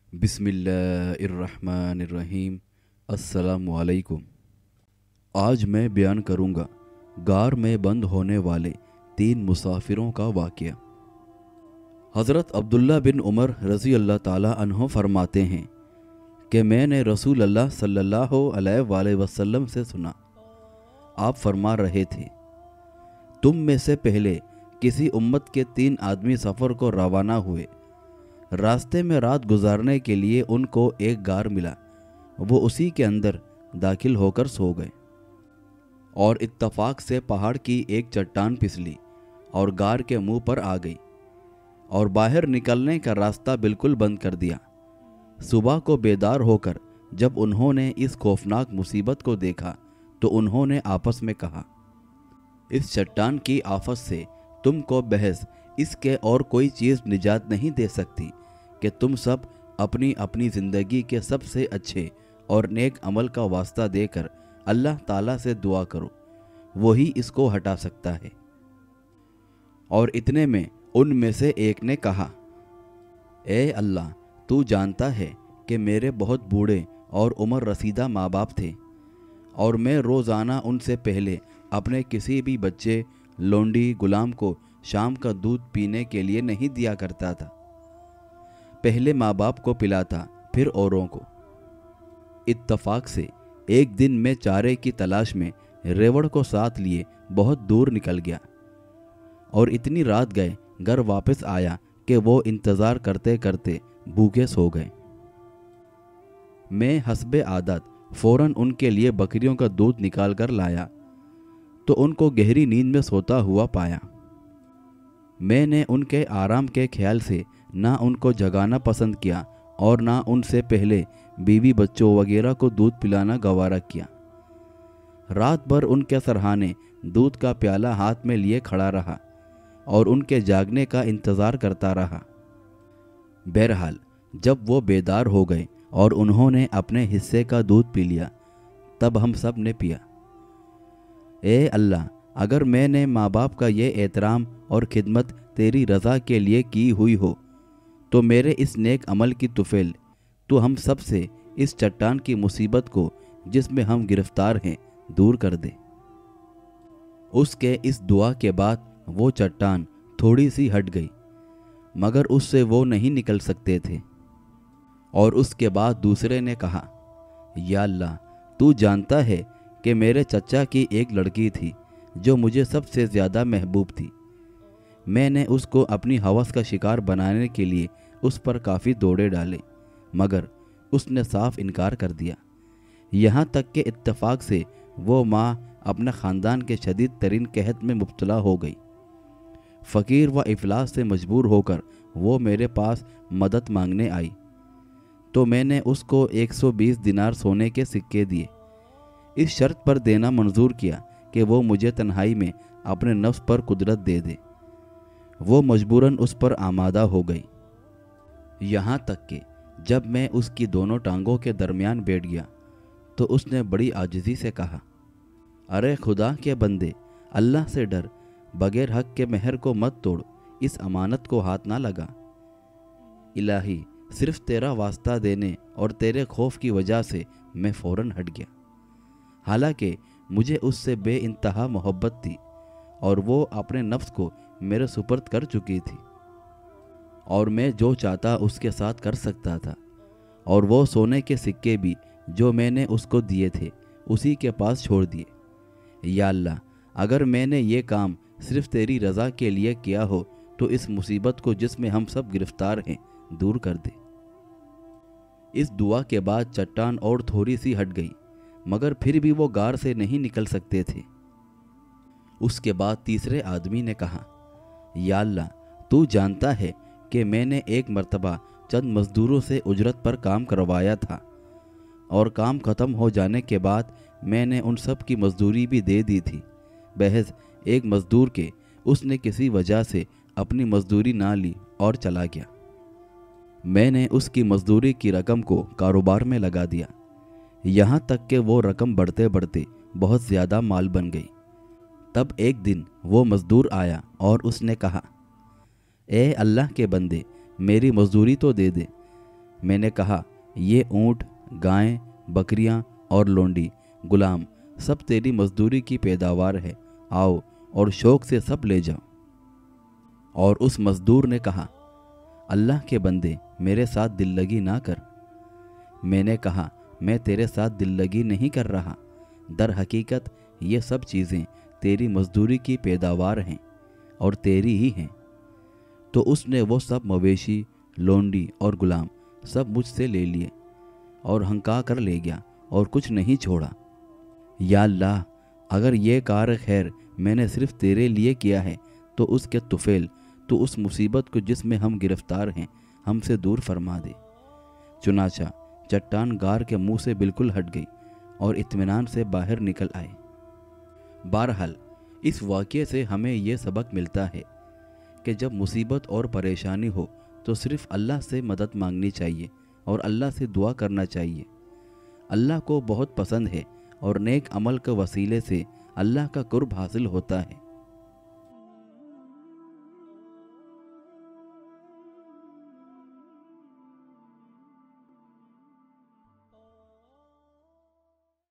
बिस्मिल्लाहिर्रहमानिर्रहीम। अस्सलामुअलैकुम। आज मैं बयान करूँगा गार में बंद होने वाले 3 मुसाफिरों का वाक़या। हज़रत अब्दुल्ला बिन उमर रज़ी अल्लाह ताला अन्हो फरमाते हैं कि मैंने रसूल अल्लाह सल्लल्लाहु अलैहि वसल्लम से सुना, आप फरमा रहे थे, तुम में से पहले किसी उम्मत के 3 आदमी सफ़र को रवाना हुए। रास्ते में रात गुजारने के लिए उनको एक गार मिला। वो उसी के अंदर दाखिल होकर सो गए और इत्तफाक से पहाड़ की एक चट्टान फिसली और गार के मुंह पर आ गई और बाहर निकलने का रास्ता बिल्कुल बंद कर दिया। सुबह को बेदार होकर जब उन्होंने इस खौफनाक मुसीबत को देखा तो उन्होंने आपस में कहा, इस चट्टान की आफत से तुमको बहस इसके और कोई चीज़ निजात नहीं दे सकती कि तुम सब अपनी अपनी ज़िंदगी के सबसे अच्छे और नेक अमल का वास्ता देकर अल्लाह ताला से दुआ करो, वही इसको हटा सकता है। और इतने में उनमें से एक ने कहा, ए अल्लाह, तू जानता है कि मेरे बहुत बूढ़े और उम्र रसीदा माँ बाप थे और मैं रोज़ाना उनसे पहले अपने किसी भी बच्चे, लोंडी, गुलाम को शाम का दूध पीने के लिए नहीं दिया करता था। पहले माँ बाप को पिलाता, फिर औरों को। इत्तफाक से एक दिन मैं चारे की तलाश में रेवड़ को साथ लिए बहुत दूर निकल गया और इतनी रात गए घर वापस आया कि वो इंतज़ार करते करते भूखे सो गए। मैं हस्बे आदत फ़ौरन उनके लिए बकरियों का दूध निकाल कर लाया तो उनको गहरी नींद में सोता हुआ पाया। मैंने उनके आराम के ख्याल से ना उनको जगाना पसंद किया और ना उनसे पहले बीवी बच्चों वगैरह को दूध पिलाना गवारा किया। रात भर उनके सरहाने दूध का प्याला हाथ में लिए खड़ा रहा और उनके जागने का इंतज़ार करता रहा। बहरहाल जब वो बेदार हो गए और उन्होंने अपने हिस्से का दूध पी लिया, तब हम सब ने पिया। ए अल्लाह, अगर मैंने माँ बाप का ये एहतराम और खिदमत तेरी रज़ा के लिए की हुई हो तो मेरे इस नेक अमल की तुफैल तू हम सब से इस चट्टान की मुसीबत को जिसमें हम गिरफ्तार हैं दूर कर दे। उसके इस दुआ के बाद वो चट्टान थोड़ी सी हट गई, मगर उससे वो नहीं निकल सकते थे। और उसके बाद दूसरे ने कहा, या अल्लाह, तू जानता है कि मेरे चचा की एक लड़की थी जो मुझे सबसे ज़्यादा महबूब थी। मैंने उसको अपनी हवस का शिकार बनाने के लिए उस पर काफ़ी दौड़े डाले, मगर उसने साफ इनकार कर दिया। यहाँ तक कि इत्तफाक से वो माँ अपने ख़ानदान के शदीद तरीन कहत में मुब्तला हो गई। फ़कीर व इफलास से मजबूर होकर वो मेरे पास मदद मांगने आई तो मैंने उसको 120 दिनार सोने के सिक्के दिए, इस शर्त पर देना मंजूर किया कि वो मुझे तन्हाई में अपने नफ्स पर कुदरत दे दे। वो मजबूरन उस पर आमादा हो गई। यहाँ तक कि जब मैं उसकी दोनों टांगों के दरमियान बैठ गया तो उसने बड़ी आजिज़ी से कहा, अरे खुदा के बंदे, अल्लाह से डर, बगैर हक के मेहर को मत तोड़, इस अमानत को हाथ ना लगा। इलाही, सिर्फ तेरा वास्ता देने और तेरे खौफ की वजह से मैं फ़ौरन हट गया। हालांकि मुझे उससे बेइंतहा मोहब्बत थी और वो अपने नफ्स को मेरे सुपर्द कर चुकी थी और मैं जो चाहता उसके साथ कर सकता था। और वो सोने के सिक्के भी जो मैंने उसको दिए थे उसी के पास छोड़ दिए। या अल्लाह, अगर मैंने ये काम सिर्फ तेरी रज़ा के लिए किया हो तो इस मुसीबत को जिसमें हम सब गिरफ्तार हैं दूर कर दे। इस दुआ के बाद चट्टान और थोड़ी सी हट गई, मगर फिर भी वो गार से नहीं निकल सकते थे। उसके बाद तीसरे आदमी ने कहा, या अल्लाह, तू जानता है कि मैंने एक मर्तबा चंद मज़दूरों से उजरत पर काम करवाया था और काम ख़त्म हो जाने के बाद मैंने उन सब की मजदूरी भी दे दी थी। बहस एक मज़दूर के उसने किसी वजह से अपनी मजदूरी ना ली और चला गया। मैंने उसकी मजदूरी की रकम को कारोबार में लगा दिया, यहाँ तक कि वो रकम बढ़ते बढ़ते बहुत ज़्यादा माल बन गई। तब एक दिन वो मज़दूर आया और उसने कहा, ए अल्लाह के बंदे, मेरी मजदूरी तो दे दे। میں نے کہا یہ اونٹ، گائیں، بکریاں اور لونڈی، غلام سب تیری مزدوری کی پیداوار ہے، آؤ اور شوق سے سب لے جاؤ۔ اور اس مزدور نے کہا اللہ کے بندے میرے ساتھ دل لگی نہ کر۔ میں نے کہا میں تیرے ساتھ دل لگی نہیں کر رہا، در حقیقت یہ سب چیزیں تیری مزدوری کی پیداوار ہیں اور تیری ہی ہیں۔ تو اس نے وہ سب مویشی، لونڈی اور غلام سب مجھ سے لے لیے اور ہنکا کر لے گیا اور کچھ نہیں چھوڑا۔ یا اللہ، اگر یہ کار خیر میں نے صرف تیرے لیے کیا ہے تو اس کے طفیل تو اس مصیبت کو جس میں ہم گرفتار ہیں ہم سے دور فرما دے۔ چنانچہ چٹان غار کے منہ سے بالکل ہٹ گئی اور اطمینان سے باہر نکل آئے۔ بہرحال اس واقعے سے ہمیں یہ سبق ملتا ہے کہ جب مصیبت اور پریشانی ہو تو صرف اللہ سے مدد مانگنی چاہیے اور اللہ سے دعا کرنا چاہیے۔ اللہ کو بہت پسند ہے اور نیک عمل کے وسیلے سے اللہ کا قرب حاصل ہوتا ہے۔